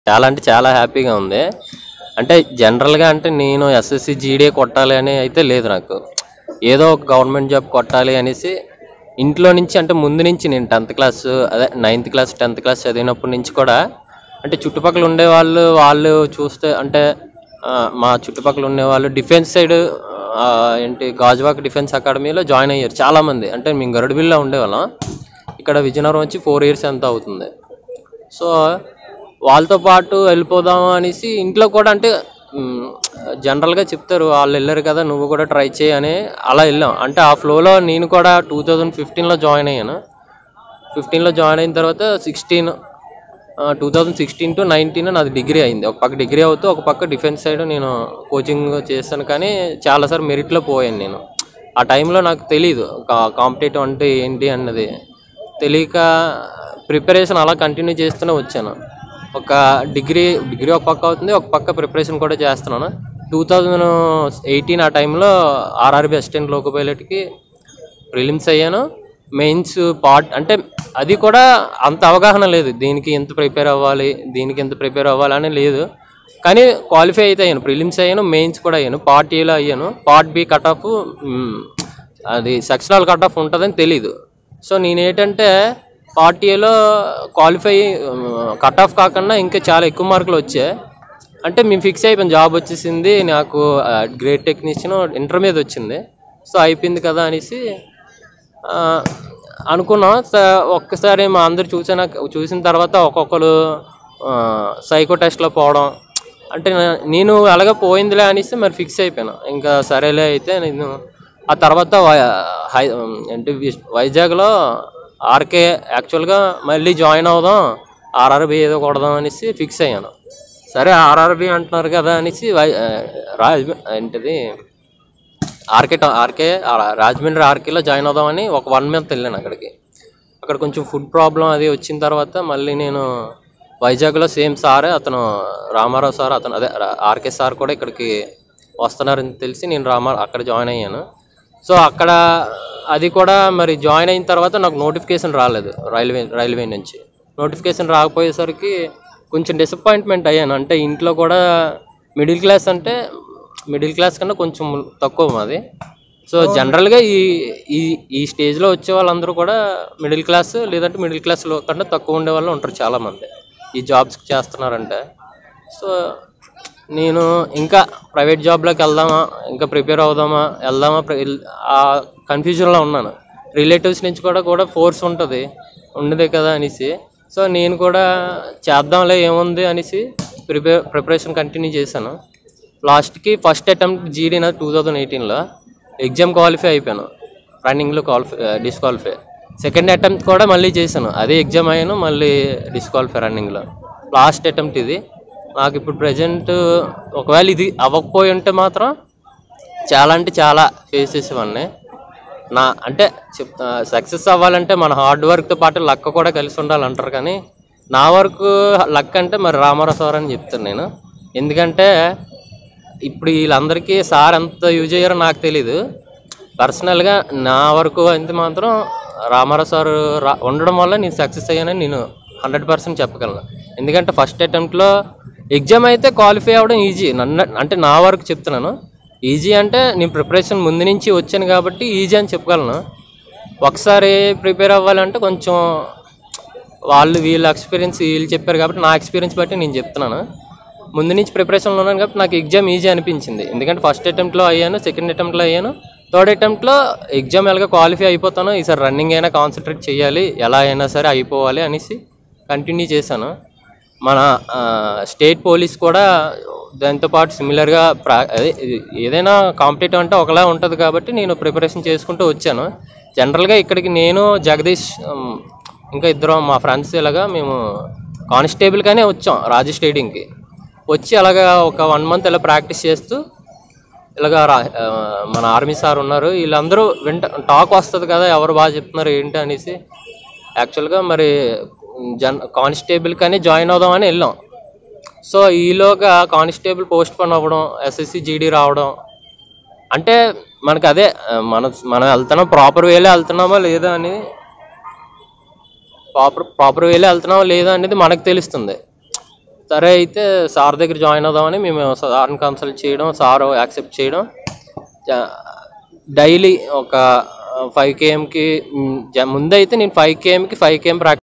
చాలా అంటే చాలా హ్యాపీగా ఉంది. అంటే జనరల్‌గా అంటే నేను ఎస్ఎస్‌సి, జీడీ కొట్టాలి అని అయితే లేదు నాకు. ఏదో ఒక గవర్నమెంట్ జాబ్ కొట్టాలి అనేసి ఇంట్లో నుంచి అంటే ముందు నుంచి నేను 10th క్లాస్ అదే 9th క్లాస్, 10th క్లాస్ చదివినప్పటి నుంచి కూడా అంటే చుట్టుపక్కల ఉండేవాళ్ళు వాళ్ళు చూస్తే అంటే మా చుట్టుపక్కల ఉండేవాళ్ళు డిఫెన్స్ సైడ్ ఏంటి గాజువాక డిఫెన్స్ అకాడమీలో జాయిన్ అయ్యారు చాలామంది. అంటే మేము గరుడబిల్లో ఉండేవాళ్ళం. ఇక్కడ విజయనగరం వచ్చి 4 ఇయర్స్ ఎంత అవుతుంది. సో వాళ్ళతో పాటు వెళ్ళిపోదాము అనేసి ఇంట్లో కూడా అంటే జనరల్గా చెప్తారు వాళ్ళు వెళ్ళారు కదా నువ్వు కూడా ట్రై చేయి అని అలా వెళ్ళాం. అంటే ఆ ఫ్లోలో నేను కూడా 2015లో జాయిన్ అయ్యాను. 15లో జాయిన్ అయిన తర్వాత 2016 to 19 నాది డిగ్రీ అయింది. ఒక పక్క డిగ్రీ అవుతూ ఒక పక్క డిఫెన్స్ సైడ్ నేను కోచింగ్ చేశాను. కానీ చాలాసార్లు మెరిట్లో పోయాను నేను. ఆ టైంలో నాకు తెలీదు కాంపిటేటివ్ అంటే ఏంటి అన్నది తెలియక ప్రిపరేషన్ అలా కంటిన్యూ చేస్తూనే వచ్చాను. ఒక డిగ్రీ ఒక పక్క అవుతుంది, ఒక పక్క ప్రిపరేషన్ కూడా చేస్తున్నాను. 2018 ఆ టైంలో ఆర్ఆర్బీ అసిస్టెంట్ లోకో పైలట్కి ప్రిలిమ్స్ అయ్యాను. మెయిన్స్ పార్ట్ అంటే అది కూడా అంత అవగాహన లేదు, దీనికి ఎంత ప్రిపేర్ అవ్వాలి దీనికి ఎంత ప్రిపేర్ అవ్వాలి అని లేదు. కానీ క్వాలిఫై అయితే అయ్యాను, ప్రిలిమ్స్ అయ్యాను, మెయిన్స్ కూడా అయ్యాను. పార్ట్ ఏలో అయ్యాను. పార్ట్ బి కట్ ఆఫ్ అది సెక్షనల్ కట్ ఆఫ్ ఉంటుందని తెలీదు. సో నేనేంటంటే పార్ట్ ఏలో క్వాలిఫై కట్ ఆఫ్ కాకుండా ఇంకా చాలా ఎక్కువ మార్కులు వచ్చాయి. అంటే మేము ఫిక్స్ అయిపోయాం జాబ్ వచ్చేసింది నాకు, గ్రేడ్ టెక్నీషియన్ ఇంటర్ మీద వచ్చింది. సో అయిపోయింది కదా అనేసి అనుకున్నాం. ఒక్కసారి మా అందరు చూసిన తర్వాత ఒక్కొక్కరు సైకో టెస్ట్లో పోవడం అంటే నేను అలాగే పోయిందిలే అనేసి మరి ఫిక్స్ అయిపోయాను. ఇంకా సరేలే అయితే నేను ఆ తర్వాత అంటే వైజాగ్లో ఆర్కే యాక్చువల్గా మళ్ళీ జాయిన్ అవుదాం, ఆర్ఆర్బీ ఏదో కొడదాం అనేసి ఫిక్స్ అయ్యాను. సరే ఆర్ఆర్బీ అంటున్నారు కదా అనేసి ఏంటిది ఆర్కే రాజమండ్రి ఆర్కేలో జాయిన్ అవుదామని ఒక 1 month వెళ్ళాను అక్కడికి. అక్కడ కొంచెం ఫుడ్ ప్రాబ్లం అది వచ్చిన తర్వాత మళ్ళీ నేను వైజాగ్లో సేమ్ సార్ అతను రామారావు సార్ అతను అదే ఆర్కే సార్ కూడా ఇక్కడికి వస్తున్నారని తెలిసి నేను అక్కడ జాయిన్ అయ్యాను. సో అక్కడ అది కూడా మరి జాయిన్ అయిన తర్వాత నాకు నోటిఫికేషన్ రాలేదు రైల్వే నుంచి. నోటిఫికేషన్ రాకపోయేసరికి కొంచెం డిసప్పాయింట్మెంట్ అయ్యాను. అంటే ఇంట్లో కూడా మిడిల్ క్లాస్ కన్నా కొంచెం తక్కువ మాది. సో జనరల్గా ఈ స్టేజ్లో వచ్చే వాళ్ళందరూ కూడా మిడిల్ క్లాస్ లేదంటే మిడిల్ క్లాస్లో కన్నా తక్కువ ఉండే వాళ్ళు ఉంటారు చాలామంది ఈ జాబ్స్ చేస్తున్నారంటే. సో నేను ఇంకా ప్రైవేట్ జాబ్లోకి వెళ్దామా ఇంకా ప్రిపేర్ అవుదామా ఆ కన్ఫ్యూజన్లో ఉన్నాను. రిలేటివ్స్ నుంచి కూడా ఫోర్స్ ఉండదే కదా అనేసి. సో నేను కూడా చేద్దాంలే ఏముంది అనేసి ప్రిపరేషన్ కంటిన్యూ చేశాను. లాస్ట్కి ఫస్ట్ అటెంప్ట్ జీడీ నా 2018లో ఎగ్జామ్ క్వాలిఫై అయిపోయాను, రన్నింగ్లో డిస్క్వాలిఫై. సెకండ్ అటెంప్ట్ కూడా మళ్ళీ చేశాను, అదే ఎగ్జామ్ అయ్యాను, మళ్ళీ డిస్క్వాలిఫై రన్నింగ్లో. లాస్ట్ అటెంప్ట్ ఇది నాకు. ఇప్పుడు ప్రజెంట్ ఒకవేళ ఇది అవ్వకపోయి ఉంటే మాత్రం చాలా అంటే చాలా ఫేస్ చేసేవాడిని. అంటే సక్సెస్ అవ్వాలంటే మన హార్డ్ వర్క్తో పాటు లక్ కూడా కలిసి ఉండాలంటారు. కానీ నా వరకు లక్ అంటే మరి రామారావు సార్ అని చెప్తాను నేను. ఎందుకంటే ఇప్పుడు వీళ్ళందరికీ సార్ ఎంత యూజ్ అయ్యారో నాకు తెలీదు. పర్సనల్గా నా వరకు అయితే మాత్రం రామారావు సార్ ఉండడం వల్ల నేను సక్సెస్ అయ్యానని నేను 100% చెప్పగలను. ఎందుకంటే ఫస్ట్ అటెంప్ట్లో ఎగ్జామ్ అయితే క్వాలిఫై అవ్వడం ఈజీ, అంటే నా వరకు చెప్తున్నాను. ఈజీ అంటే నేను ప్రిపరేషన్ ముందు నుంచి వచ్చాను కాబట్టి ఈజీ అని చెప్పగలను. ఒకసారి ప్రిపేర్ అవ్వాలంటే కొంచెం వీళ్ళ ఎక్స్పీరియన్స్ వీళ్ళు చెప్పారు కాబట్టి నా ఎక్స్పీరియన్స్ బట్టి నేను చెప్తున్నాను. ముందు నుంచి ప్రిపరేషన్లో ఉన్నాను కాబట్టి నాకు ఎగ్జామ్ ఈజీ అనిపించింది. ఎందుకంటే ఫస్ట్ అటెంప్ట్లో అయ్యాను, సెకండ్ అటెంప్ట్లో అయ్యాను, థర్డ్ అటెంప్ట్లో ఎగ్జామ్ ఎలాగ క్వాలిఫై అయిపోతాను, ఈసారి రన్నింగ్ అయినా కాన్సన్ట్రేట్ చేయాలి, ఎలా అయినా సరే అయిపోవాలి అనేసి కంటిన్యూ చేశాను. మన స్టేట్ పోలీస్ కూడా దాంతోపాటు సిమిలర్గా ఏదైనా కాంపిటేటివ్ అంటే ఒకలా ఉంటుంది కాబట్టి నేను ప్రిపరేషన్ చేసుకుంటూ వచ్చాను. జనరల్గా ఇక్కడికి నేను జగదీష్ ఇంకా ఇద్దరం మా ఫ్రెండ్స్ ఇలాగా మేము కానిస్టేబుల్గానే వచ్చాం రాజు స్టేడియంకి. వచ్చి అలాగా ఒక 1 month ఇలా ప్రాక్టీస్ చేస్తూ ఇలాగా మన ఆర్మీ సార్ ఉన్నారు, వీళ్ళందరూ టాక్ వస్తుంది కదా ఎవరు బాగా చెప్తున్నారు ఏంటి అనేసి. యాక్చువల్గా మరి కానిస్టేబుల్ కానీ జాయిన్ అవుదామని వెళ్ళాం. సో ఈలోగా కానిస్టేబుల్ పోస్ట్ పోన్ అవ్వడం, ఎస్ఎస్సి జీడీ రావడం, అంటే మనకు అదే మనం వెళ్తున్నాం ప్రాపర్ వేలో వెళ్తున్నామా లేదా అని ప్రాపర్ వేలో వెళ్తున్నామా లేదా అనేది మనకు తెలుస్తుంది. సరే అయితే సార్ దగ్గర జాయిన్ అవుదామని మేము సార్ని కన్సల్ట్ చేయడం, సార్ యాక్సెప్ట్ చేయడం. డైలీ ఒక 5 kmకి ముందైతే నేను 5 kmకి 5 km ప్రాక్టీస్